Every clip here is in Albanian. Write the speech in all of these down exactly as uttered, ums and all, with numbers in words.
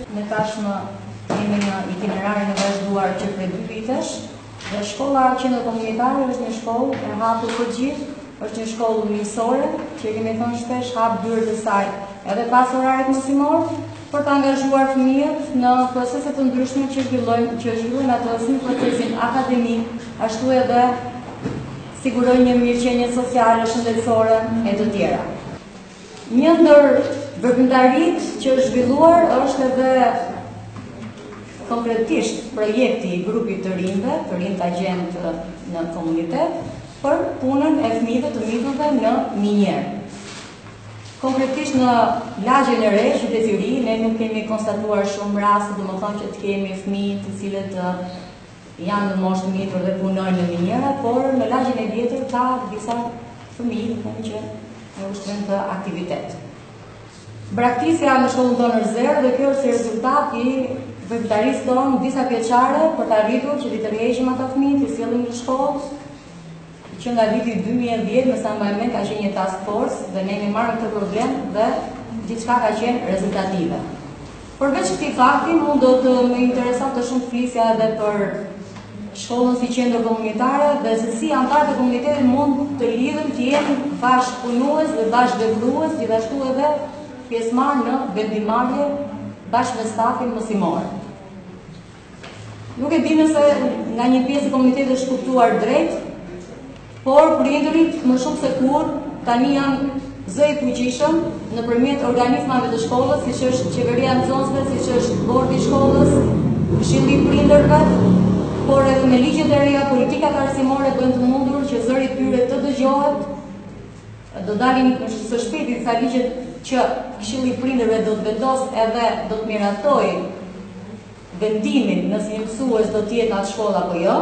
Në tashmë kemi një itinerarin e vazhduar që prej dy vitesh, dhe shkolla Qendër Komunitare është një shkollë e hapur për gjithë, është një shkollë njësore, që kemi thënë shpesh hap dyrët e saj edhe pas orarit mësimor, për të angazhuar fëmijët në procese të ndryshme që zhvillojnë, që zhvillojnë ato si procesin akademik, ashtu edhe sigurojnë një mirëqenie sociale, shëndetësore e të tjera. Një ndër veprimtaritë që është zhvilluar është edhe konkretisht projekti i grupit të rinjve, të rinj të agent në komunitet, për punën e fëmijëve të mitëve në minjerë. Konkretisht në lagjen e re, qytet i ri, ne nuk kemi konstatuar shumë raste, domethënë që të kemi fëmijë të cilët janë në moshë të mitur dhe punojnë në minjera, por në lagjen e vjetër ka disa fëmijë që ushtrojnë të aktivitet. Braktisja në shkollën tonë është zero dhe kjo është si rezultat i veprimtarisë tonë disa vjeçare për të arritur që t'i tërheqim ata fëmijë, t'i sjellim në shkollë, që nga viti dy mijë e dhjetë, me sa mbaj mend, ka qenë një task force dhe ne kemi marrë këtë problem dhe gjithçka ka qenë rezultative. Përveç këtij fakti, mund do të më interesonte shumë të flisja edhe për shkollën si qendër komunitare dhe se si anëtarët e komunitetit mund të lidhen, të jenë bashkëpunues dhe bashkëveprues, gjithashtu edhe pjesëmarrë në vendimarrje bashkë me stafin mësimor. Nuk e di nëse nga një pjesë e komunitetit është kuptuar drejt, por prindërit më shumë se kur tani janë zë i fuqishëm nëpërmjet organizmave të shkollës, siç është qeveria nxënësve, siç është bordi i shkollës, këshilli i prindërve, por edhe me ligjet e reja, politikat arsimore bëjnë të mundur që zëri i tyre të dëgjohet. Do dalin së shpejti disa ligjet që këshilli i prindërve do të vendos edhe do të miratojë vendimin nëse një mësues do të jetë në atë shkollë apo jo.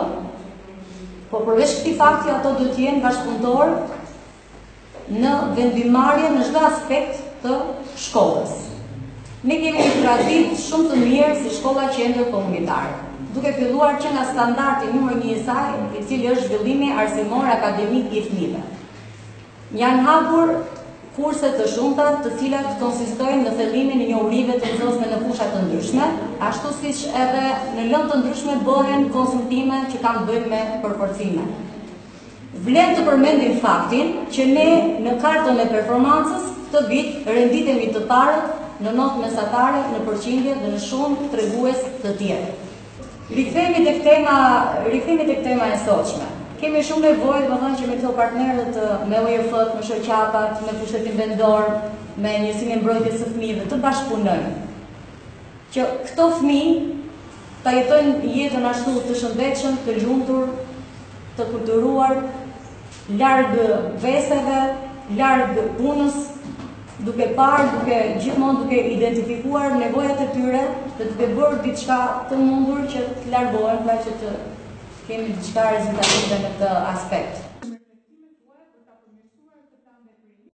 Po përveç këtij fakti ato do të jenë bashkëpunëtor në vendimarrje në çdo aspekt të shkollës. Ne kemi një traditë shumë të mirë si shkolla qendër komunitare, duke filluar që nga standardi numër një i saj, i cili është zhvillimi arsimor akademik i fëmijëve. Janë hapur kurse të shumta, të cilat konsistojnë në thellimin e njohurive të nxënësve në fusha të ndryshme, ashtu siç edhe në lëndë të ndryshme bëhen konsultime që kanë të bëjnë me përforcime. Vlen të përmendim faktin që ne në kartën e performancës këtë vit renditemi të parët në notë mesatare, në përqindje dhe në shumë tregues të tjerë. Rikthehemi tek tema, rikthehemi tek tema e sotshme. Kemi shumë nevojë, domethënë që me këto partnerët, me O I F, me shoqatat, me pushtetin vendor, me njësimin e mbrojtjes së fëmijëve të bashkëpunojnë. Që këto fëmijë ta jetojnë jetën ashtu të shëndetshëm, të lumtur, të kulturuar, larg veseve, larg punës, duke parë, duke gjithmonë duke identifikuar nevojat e tyre dhe duke bërë diçka të mundur që të largohen, pra që të kemi diçka rezultative në këtë aspekt.